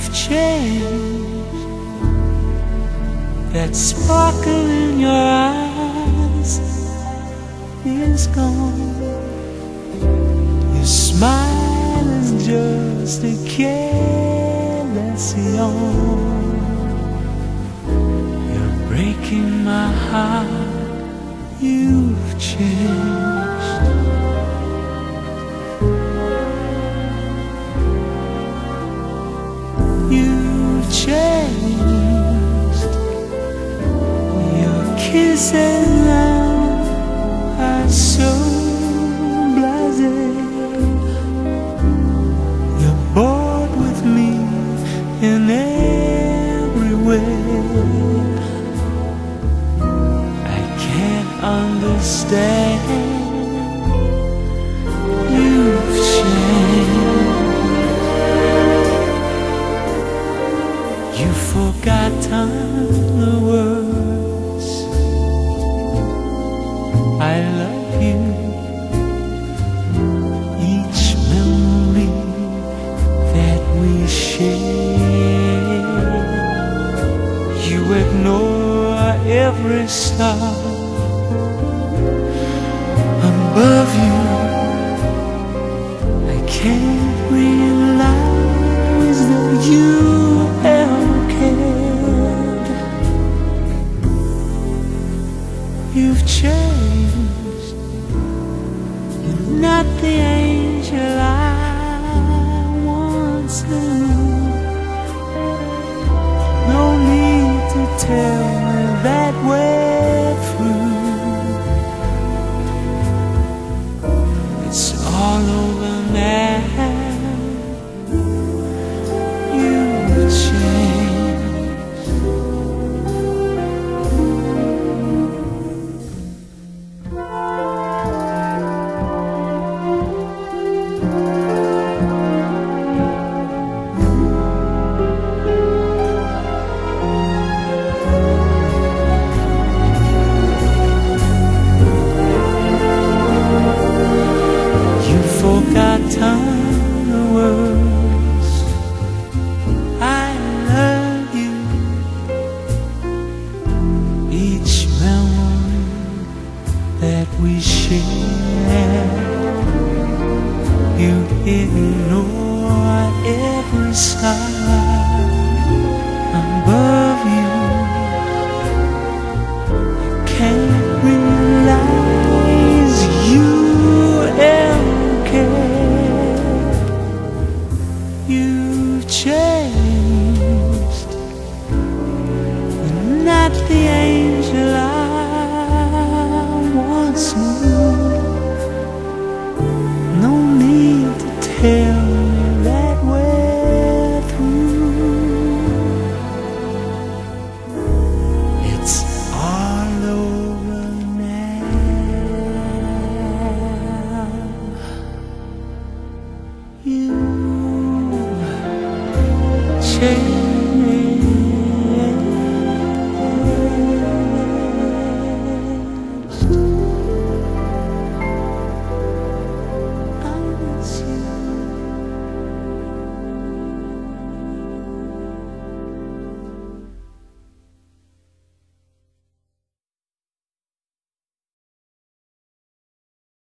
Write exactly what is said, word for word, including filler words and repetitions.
You've changed. That sparkle in your eyes is gone. Your smile is just a careless yawn. You're breaking my heart. You've changed. You've changed. Your kisses now are so blasé. You're bored with me in every way. I can't understand. You've changed. You've forgotten the words I love you. Each memory that we share. You ignore every star above you. I can't realize that you ever cared. You've changed. You're not the angel I once knew. No need to tell me that we're through. It's all over now. You've changed. Forgotten the words I love you. Each memory that we share. You ignore every star above you. Can't realize you ever. You've changed. You're not the angel I once knew. No need to tell me that we're through. It's all over now. You change.